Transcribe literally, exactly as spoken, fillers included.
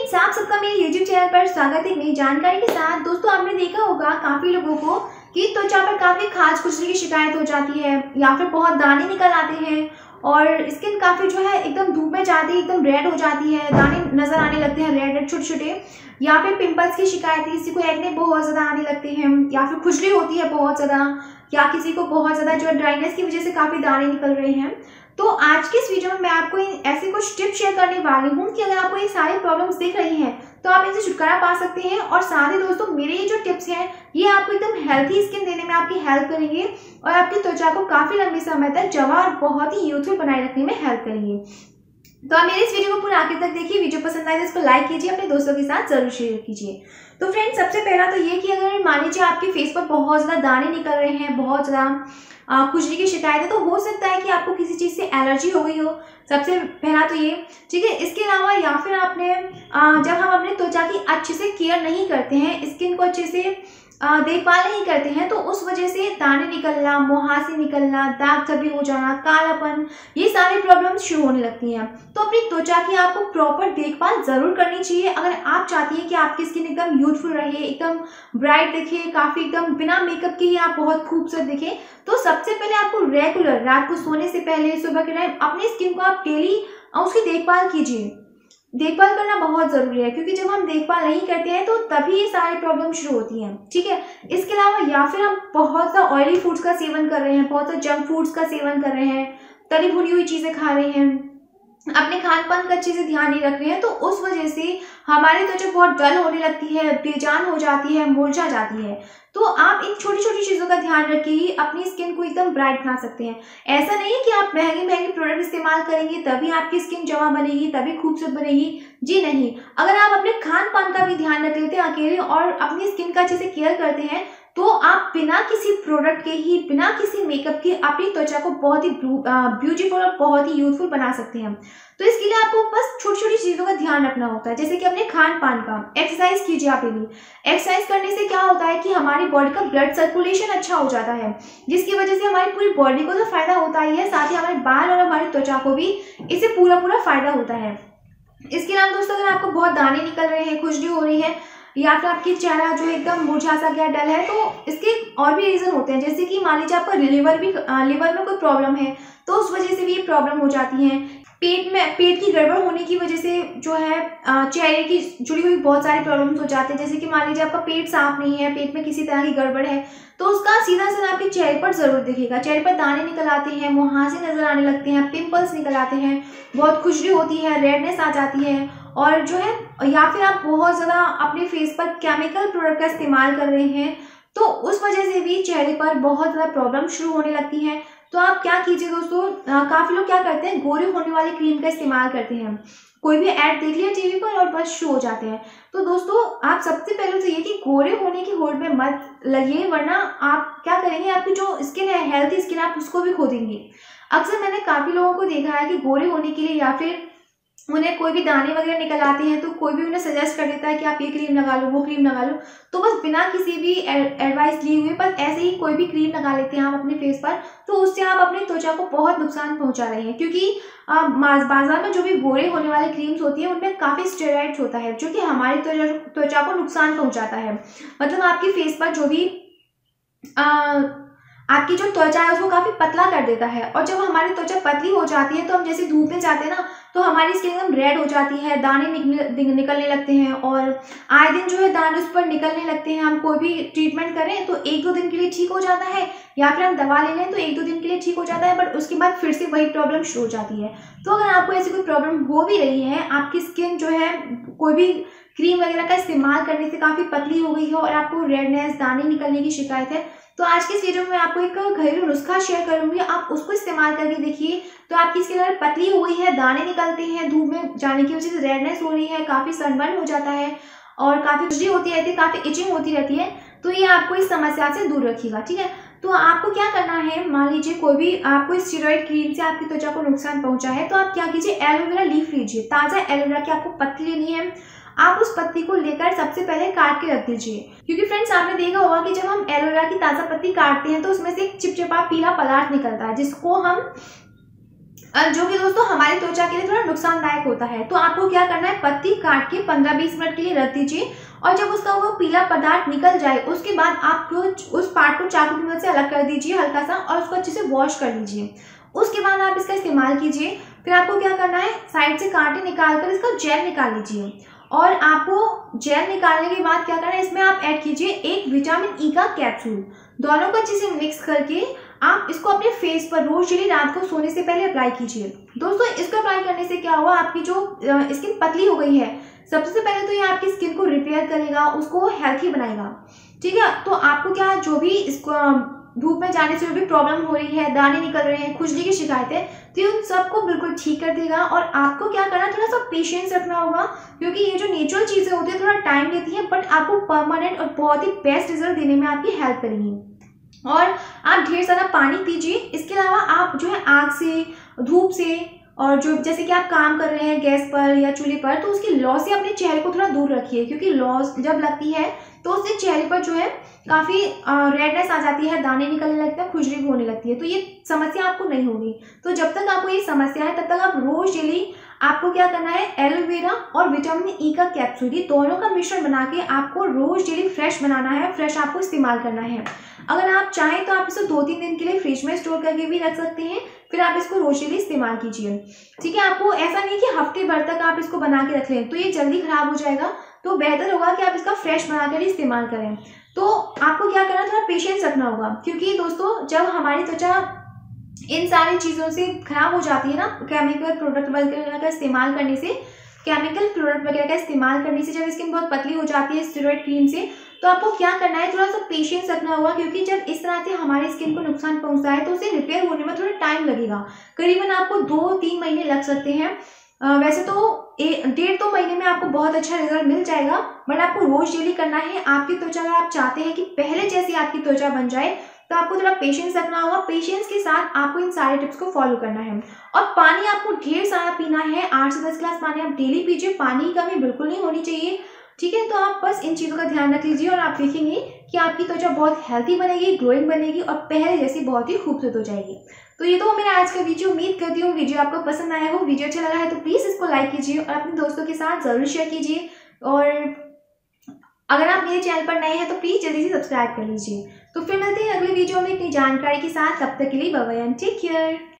Friends, आप सबका मेरे यूट्यूब चैनल पर स्वागत है एक नई जानकारी के साथ। दोस्तों, आपने देखा होगा काफ़ी लोगों को कि त्वचा पर काफ़ी खाज खुजली की शिकायत हो जाती है या फिर बहुत दाने निकल आते हैं और स्किन काफ़ी जो है एकदम धूप में जाती है एकदम रेड हो जाती है, दाने नज़र आने लगते हैं रेड रेड छोटे छोटे, या फिर पिंपल्स की शिकायत है, किसी को एक्ने बहुत ज़्यादा आने लगते हैं या फिर खुजली होती है बहुत ज़्यादा, या किसी को बहुत ज़्यादा जो ड्राइनेस की वजह से काफ़ी दाने निकल रहे हैं। तो आज के इस वीडियो में मैं आपको ऐसे कुछ टिप्स शेयर करने वाली हूँ कि अगर आपको ये सारी प्रॉब्लम्स दिख रही हैं तो आप इनसे छुटकारा पा सकते हैं। और साथ ही दोस्तों, मेरे ये जो टिप्स हैं ये आपको एकदम हेल्थी स्किन देने में आपकी हेल्प करेंगे और आपकी त्वचा को काफ़ी लंबे समय तक जवा और बहुत ही यूथफुल बनाए रखने में हेल्प करेंगे। तो आप मेरे इस वीडियो को पूरा आखिर तक देखिए। वीडियो पसंद आए तो इसको लाइक कीजिए, अपने दोस्तों के साथ जरूर शेयर कीजिए। तो फ्रेंड्स, सबसे पहला तो ये कि अगर मान लीजिए आपके फेस पर बहुत ज़्यादा दाने निकल रहे हैं, बहुत ज़्यादा खुजली की शिकायत है, तो हो सकता है कि आपको किसी चीज़ से एलर्जी हो गई हो। सबसे पहला तो ये, ठीक है। इसके अलावा या फिर आपने जब हम अपने त्वचा की अच्छे से केयर नहीं करते हैं, स्किन को अच्छे से देखभाल नहीं करते हैं, तो उस वजह से दाने निकलना, मुहासे निकलना, दाग धब्बे हो जाना, कालापन, ये सारी प्रॉब्लम्स शुरू होने लगती हैं। तो अपनी त्वचा की आपको प्रॉपर देखभाल जरूर करनी चाहिए अगर आप चाहती हैं कि आपकी स्किन एकदम यूथफुल रहे, एकदम ब्राइट दिखे, काफ़ी एकदम बिना मेकअप के ही आप बहुत खूबसूरत दिखे। तो सबसे पहले आपको रेगुलर रात को सोने से पहले, सुबह के टाइम अपनी स्किन को आप डेली उसकी देखभाल कीजिए। देखभाल करना बहुत ज़रूरी है, क्योंकि जब हम देखभाल नहीं करते हैं तो तभी ये सारी प्रॉब्लम शुरू होती हैं, ठीक है। इसके अलावा या फिर हम बहुत सा ऑयली फूड्स का सेवन कर रहे हैं, बहुत सा जंक फूड्स का सेवन कर रहे हैं, तली भुनी हुई चीज़ें खा रहे हैं, अपने खान पान का अच्छे से ध्यान नहीं रख रहे हैं, तो उस वजह से हमारी त्वचा बहुत डल होने लगती है, बेजान हो जाती है, मुरझा जाती है। तो आप इन छोटी छोटी चीज़ों का ध्यान रख के ही अपनी स्किन को एकदम ब्राइट बना सकते हैं। ऐसा नहीं है कि आप महंगे महंगे प्रोडक्ट इस्तेमाल करेंगे तभी आपकी स्किन जमा बनेगी, तभी खूबसूरत बनेगी। जी नहीं, अगर आप अपने खान पान का भी ध्यान रख लेते हैं अकेले और अपनी स्किन का अच्छे से केयर करते हैं, तो आप बिना किसी प्रोडक्ट के ही, बिना किसी मेकअप के अपनी त्वचा को बहुत ही ब्यूटीफुल और बहुत ही यूथफुल बना सकते हैं। तो इसके लिए आपको बस छोटी छोटी चीज़ों का ध्यान रखना होता है, जैसे कि अपने खान पान का। एक्सरसाइज कीजिए आप डेली। एक्सरसाइज करने से क्या होता है कि हमारी बॉडी का ब्लड सर्कुलेशन अच्छा हो जाता है, जिसकी वजह से हमारी पूरी बॉडी को तो फायदा होता ही है, साथ ही हमारे बाल और हमारी त्वचा को भी इससे पूरा पूरा फायदा होता है। इसके अलावा दोस्तों, अगर आपको बहुत दाने निकल रहे हैं, खुजली हो रही है, या फिर आपकी चेहरा जो एकदम मुरझा सा गया, डल है, तो इसके और भी रीज़न होते हैं। जैसे कि मान लीजिए आपका लिवर भी लिवर में कोई प्रॉब्लम है तो उस वजह से भी ये प्रॉब्लम हो जाती है। पेट में पेट की गड़बड़ होने की वजह से जो है चेहरे की जुड़ी हुई बहुत सारी प्रॉब्लम्स हो जाते हैं। जैसे कि मान लीजिए आपका पेट साफ नहीं है, पेट में किसी तरह की गड़बड़ है, तो उसका सीधा असर आपके चेहरे पर ज़रूर दिखेगा। चेहरे पर दाने निकल आते हैं, मुहासे नज़र आने लगते हैं, पिंपल्स निकल आते हैं, बहुत खुजली होती है, रेडनेस आ जाती है, और जो है या फिर आप बहुत ज़्यादा अपने फेस पर केमिकल प्रोडक्ट का इस्तेमाल कर रहे हैं, तो उस वजह से भी चेहरे पर बहुत ज़्यादा प्रॉब्लम शुरू होने लगती है। तो आप क्या कीजिए दोस्तों, काफ़ी लोग क्या करते हैं, गोरे होने वाली क्रीम का इस्तेमाल करते हैं। कोई भी ऐड देख लिया टीवी पर और बस शुरू हो जाते हैं। तो दोस्तों, आप सबसे पहले तो ये कि गोरे होने की होड़ में मत लगिए, वरना आप क्या करेंगे, आपकी जो स्किन है, हेल्थी स्किन, आप उसको भी खो देंगे। अक्सर मैंने काफ़ी लोगों को देखा है कि गोरे होने के लिए या फिर उन्हें कोई भी दाने वगैरह निकल आते हैं तो कोई भी उन्हें सजेस्ट कर देता है कि आप ये क्रीम लगा लो, वो क्रीम लगा लो, तो बस बिना किसी भी एडवाइस लिए हुए बस ऐसे ही कोई भी क्रीम लगा लेते हैं आप अपने फेस पर, तो उससे आप अपनी त्वचा को बहुत नुकसान पहुंचा रहे हैं। क्योंकि बाजार में जो भी गोरे होने वाली क्रीम्स होती है उनमें काफ़ी स्टेरॉइड्स होता है, जो कि हमारी त्वचा को नुकसान पहुँचाता है। मतलब आपकी फेस पर जो भी आ, आपकी जो त्वचा है उसको काफ़ी पतला कर देता है, और जब हमारी त्वचा पतली हो जाती है तो हम जैसे धूप में जाते हैं ना, तो हमारी स्किन एकदम रेड हो जाती है, दाने निकल निकलने लगते हैं, और आए दिन जो है दाने उस पर निकलने लगते हैं। हम कोई भी ट्रीटमेंट करें तो एक दो दिन के लिए ठीक हो जाता है, या फिर हम दवा ले लें तो एक दो दिन के लिए ठीक हो जाता है, बट उसके बाद फिर से वही प्रॉब्लम शुरू हो जाती है। तो अगर आपको ऐसी कोई प्रॉब्लम हो भी रही है, आपकी स्किन जो है कोई भी क्रीम वगैरह का इस्तेमाल करने से काफ़ी पतली हो गई है और आपको रेडनेस, दाने निकलने की शिकायत है, तो आज के इस वीडियो में मैं आपको एक घरेलू नुस्खा शेयर करूंगी। आप उसको इस्तेमाल करके देखिए, तो आपकी स्किन अगर पतली हो गई है, दाने निकलते हैं, धूप में जाने की वजह से रेडनेस हो रही है, काफ़ी सनबर्न हो जाता है और काफ़ी खुजली होती रहती है, काफ़ी इचिंग होती रहती है, तो ये आपको इस समस्या से दूर रखिएगा, ठीक है। तो आपको क्या करना है, मान लीजिए कोई भी आपको स्टेरॉइड क्रीम से आपकी त्वचा को नुकसान पहुंचा है, तो आप क्या कीजिए, एलोवेरा लीफ लीजिए। ताज़ा एलोवेरा की आपको पत्ती लेनी है, आप उस पत्ती को लेकर सबसे पहले काट के रख दीजिए। क्योंकि फ्रेंड्स, आपने देखा होगा कि जब हम एलोवेरा की ताज़ा पत्ती काटते हैं तो उसमें से एक चिपचिपा पीला पदार्थ निकलता है, जिसको हम अ, जो कि दोस्तों हमारी त्वचा के लिए थोड़ा नुकसानदायक होता है। तो आपको क्या करना है, पत्ती काट के पंद्रह बीस मिनट के लिए रख दीजिए और जब उसका वो पीला पदार्थ निकल जाए उसके बाद आप उस पार्ट को चाकू की मदद से अलग कर दीजिए हल्का सा और उसको अच्छे से वॉश कर लीजिए। उसके बाद आप इसका इस्तेमाल कीजिए। फिर आपको क्या करना है, साइड से कांटे निकाल कर इसका जेल निकाल लीजिए और आपको जेल निकालने के बाद क्या करना है, इसमें आप ऐड कीजिए एक विटामिन ई का कैप्सूल। दोनों को अच्छे से मिक्स करके आप इसको अपने फेस पर रोज डेली रात को सोने से पहले अप्लाई कीजिए। दोस्तों इसको अप्लाई करने से क्या हुआ, आपकी जो स्किन पतली हो गई है, सबसे पहले तो ये आपकी स्किन को रिपेयर करेगा, उसको हेल्थी बनाएगा। ठीक है, तो आपको क्या, जो भी इसको धूप में जाने से जो भी प्रॉब्लम हो रही है, दाने निकल रहे हैं, खुजली की शिकायत है, तो ये उन सबको बिल्कुल ठीक कर देगा। और आपको क्या करना है, थोड़ा सा पेशेंस रखना होगा क्योंकि ये जो नेचुरल चीज़ें होती है थोड़ा टाइम लेती है, बट आपको परमानेंट और बहुत ही बेस्ट रिजल्ट देने में आपकी हेल्प करेंगी। और आप ढेर सारा पानी पीजिए। इसके अलावा आप जो है आग से, धूप से और जो जैसे कि आप काम कर रहे हैं गैस पर या चूल्हे पर, तो उसकी लौ से अपने चेहरे को थोड़ा दूर रखिए क्योंकि लौ जब लगती है तो उससे चेहरे पर जो है काफ़ी रेडनेस आ जाती है, दाने निकलने लगते हैं, खुजली भी होने लगती है। तो ये समस्या आपको नहीं होगी। तो जब तक आपको ये समस्या है तब तक आप रोज डेली आपको क्या करना है, एलोवेरा और विटामिन ई का कैप्सूल, ये दोनों का मिश्रण बना के आपको रोज डेली फ्रेश बनाना है, फ्रेश आपको इस्तेमाल करना है। अगर आप चाहें तो आप इसे दो तीन दिन के लिए फ्रिज में स्टोर करके भी रख सकते हैं, फिर आप इसको रोज डेली इस्तेमाल कीजिए। ठीक है, आपको ऐसा नहीं कि हफ्ते भर तक आप इसको बना के रख लें तो ये जल्दी खराब हो जाएगा। तो बेहतर होगा कि आप इसका फ्रेश बनाकर ही इस्तेमाल करें। तो आपको क्या करना, थोड़ा पेशेंस रखना होगा क्योंकि दोस्तों जब हमारी त्वचा इन सारी चीज़ों से खराब हो जाती है ना, केमिकल प्रोडक्ट वगैरह का इस्तेमाल करने से, केमिकल प्रोडक्ट वगैरह का इस्तेमाल करने से जब स्किन बहुत पतली हो जाती है स्टेरॉइड क्रीम से, तो आपको क्या करना है, थोड़ा सा पेशेंस रखना होगा क्योंकि जब इस तरह से हमारी स्किन को नुकसान पहुंचता है तो उसे रिपेयर होने में थोड़ा टाइम लगेगा। करीबन आपको दो तीन महीने लग सकते हैं। अ, वैसे तो डेढ़ दो महीने में आपको बहुत अच्छा रिजल्ट मिल जाएगा, बट आपको रोज डेली करना है। आपकी त्वचा अगर आप चाहते हैं कि पहले जैसी आपकी त्वचा बन जाए तो आपको थोड़ा पेशेंस रखना होगा। पेशेंस के साथ आपको इन सारे टिप्स को फॉलो करना है और पानी आपको ढेर सारा पीना है। आठ से दस गिलास पानी आप डेली पीजिए, पानी की कमी बिल्कुल नहीं होनी चाहिए। ठीक है, तो आप बस इन चीज़ों का ध्यान रख लीजिए और आप देखेंगे कि आपकी त्वचा बहुत हेल्थी बनेगी, ग्लोइंग बनेगी और पहले जैसी बहुत ही खूबसूरत हो जाएगी। तो ये तो मेरा आज का वीडियो, उम्मीद करती हूँ वीडियो आपको पसंद आया हो। वीडियो अच्छा लगा है तो प्लीज़ इसको लाइक कीजिए और अपने दोस्तों के साथ ज़रूर शेयर कीजिए। और अगर आप मेरे चैनल पर नए हैं तो प्लीज़ जल्दी से सब्सक्राइब कर लीजिए। तो फिर मिलते हैं अगले वीडियो में एक नई जानकारी के साथ। तब तक के लिए bye bye and take care.